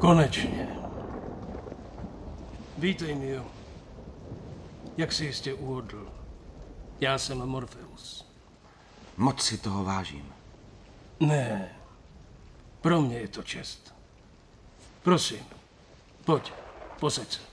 Konečně. Vítej, Neo. Jak jsi jistě uhodl, já jsem Morpheus. Moc si toho vážím. Ne, pro mě je to čest. Prosím, pojď, posaď se.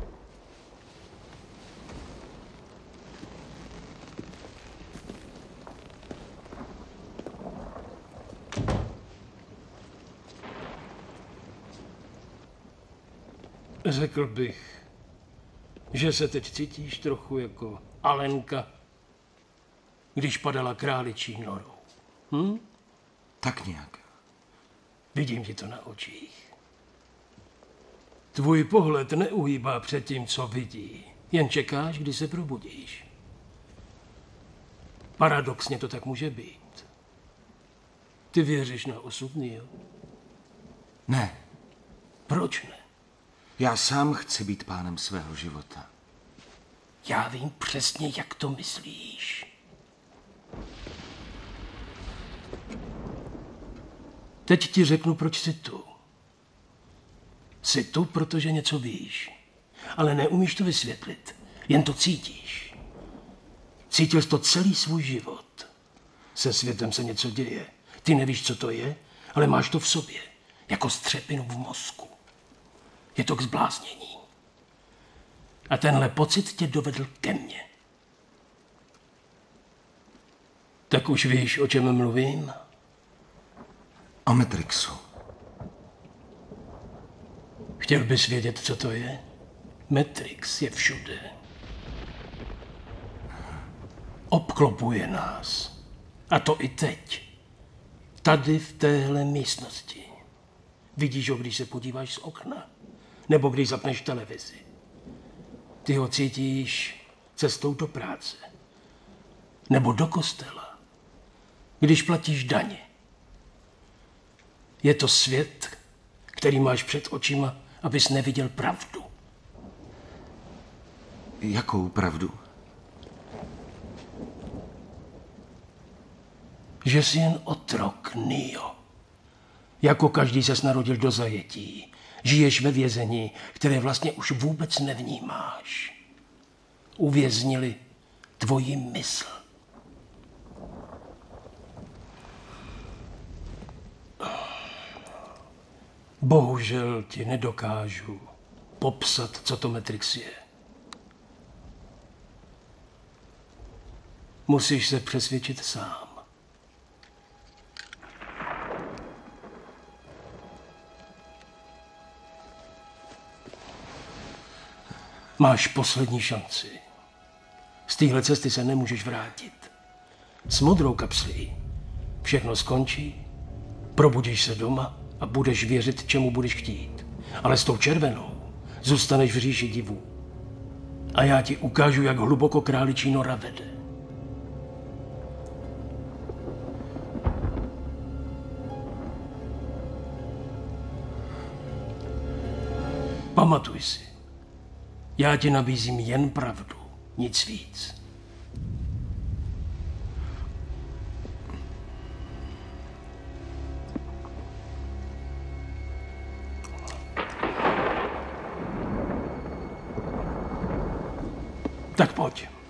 Řekl bych, že se teď cítíš trochu jako Alenka, když padala králičí norou. Tak nějak. Vidím ti to na očích. Tvůj pohled neuhýbá před tím, co vidí. Jen čekáš, kdy se probudíš. Paradoxně to tak může být. Ty věříš na osud, Neo? Ne, Proč ne? já sám chci být pánem svého života. Já vím přesně, jak to myslíš. Teď ti řeknu, proč jsi tu. Jsi tu, protože něco víš. Ale neumíš to vysvětlit. Jen to cítíš. Cítil jsi to celý svůj život. Se světem se něco děje. Ty nevíš, co to je, ale máš to v sobě. Jako střepinu v mozku. Je to k zbláznění. A tenhle pocit tě dovedl ke mně. Tak už víš, o čem mluvím? O Matrixu. Chtěl bys vědět, co to je? Matrix je všude. Obklopuje nás. A to i teď. Tady v téhle místnosti. Vidíš ho, když se podíváš z okna? Nebo když zapneš televizi? Ty ho cítíš cestou do práce. Nebo do kostela. Když platíš daně. Je to svět, který máš před očima, abys neviděl pravdu. Jakou pravdu? Že jsi jen otrok, Neo. Jako každý ses narodil do zajetí. Žiješ ve vězení, které vlastně už vůbec nevnímáš. Uvěznili tvoji mysl. Bohužel ti nedokážu popsat, co to Matrix je. Musíš se přesvědčit sám. Máš poslední šanci. Z téhle cesty se nemůžeš vrátit. S modrou kapslí všechno skončí, probudíš se doma a budeš věřit, čemu budeš chtít. Ale s tou červenou zůstaneš v říši divů. A já ti ukážu, jak hluboko králičí nora vede. Pamatuj si, já ti nabízím jen pravdu, nic víc. Tak pojď.